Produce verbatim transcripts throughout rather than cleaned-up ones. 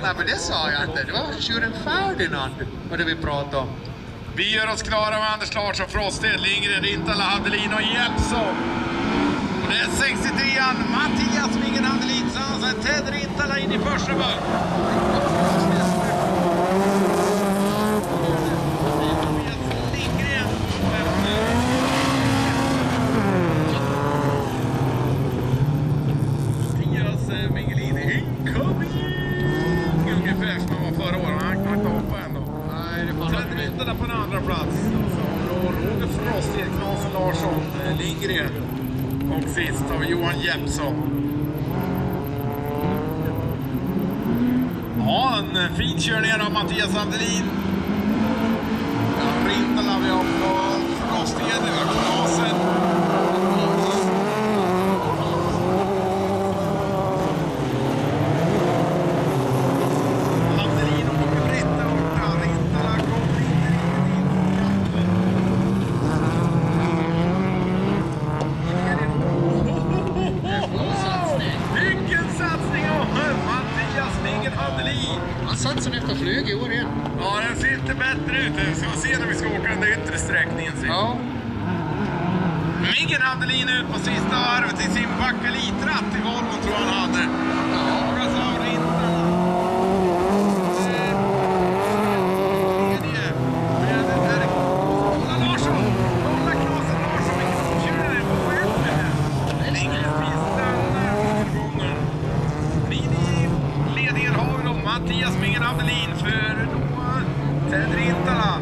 Nej, men det sa jag inte. Det var tjuren Ferdinand, vad det vi pratade om. Vi gör oss klara med Anders Larsson, Frosted, Lindgren, Rintala, Hadelin och Jeppsson. Det är sextiotrean, Mattias Mingen Hadelin, sen Ted Rintala in i första början. Lindgren. Mattias Mingelin incoming. Ungefär som han var förra året, han kan inte hoppa ändå. Nej, det fanns Ted Rintala på en andra plats. Och Roger Frosted, Knasen Larsson, Lindgren. Och sist har vi Johan Jeppsson. Ja, en fin körning av Mattias Hadelin. Ja, Rintala vi har på Frosted, det var Knasen. Hadelin åker rätt där borta. Rintala kommer inte riktigt in. Vilken satsning av Mattias Mingen Hadelin. Han satsar efter flyg i år igen. Ja, den ser inte bättre ut. Vi ska se när vi ska åka den yttre sträckningen. Ja. Mingen Hadelin ut på sista varvet i sin bakelitratt i Volvo tror han hade. Ja. Mattias Mingen Hadelin för Ted Rintala.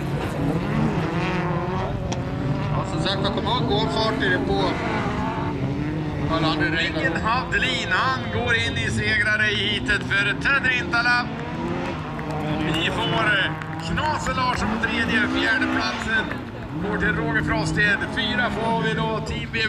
Ja, som sagt, man kommer ihåg gårfarter det på alla andra regler. Mingen Hadelin, han går in i segrare i hitet för Ted Rintala. Vi får Knasen Larsson på tredje, fjärde platsen går till Roger Frosted. Fyra får vi då Team B.